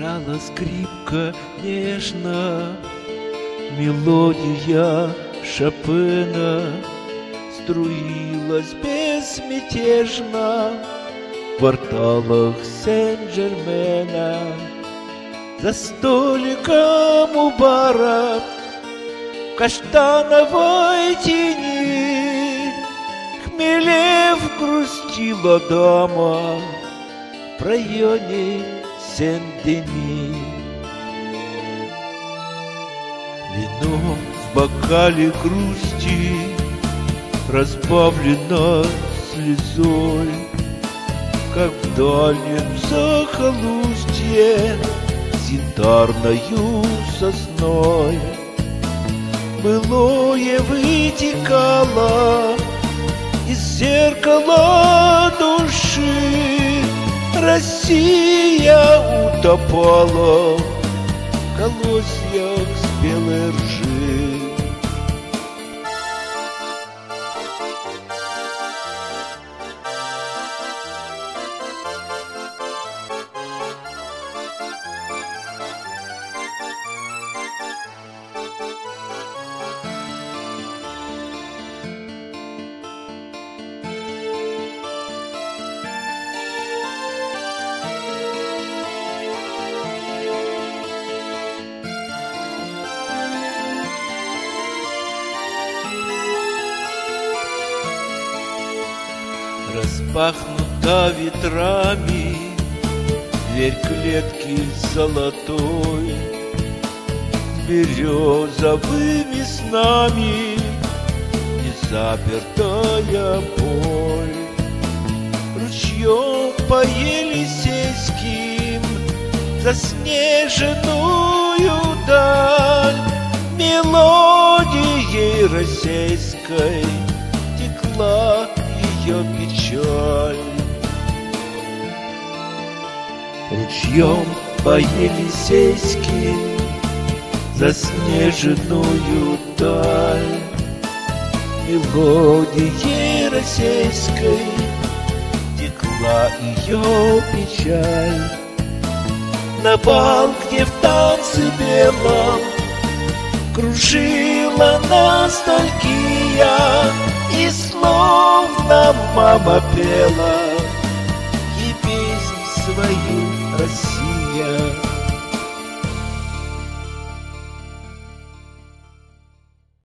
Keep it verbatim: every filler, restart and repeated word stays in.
Играла скрипка нежно, мелодия Шопена струилась безмятежно в кварталах Сен-Жермена. За столиком у бара в каштановой тени хмелев грустила дама в районе Сен-Дени. Вино в бокале грусти разбавлено слезой, как в дальнем захолустье с янтарною сосной. Былое вытекало из зеркала души, Россия утопала в колосьях спелой ржи. Распахнута ветрами дверь клетки золотой, с березовыми снами незапертая боль. Ручьем по Елисейским заснеженную даль мелодией российской текла ее печаль. Ручьем по Елисейским заснеженную даль мелодией российской текла ее печаль. На бал, где в танце белом кружила ностальгия, и словно мама пела ей песнь свою, Россия.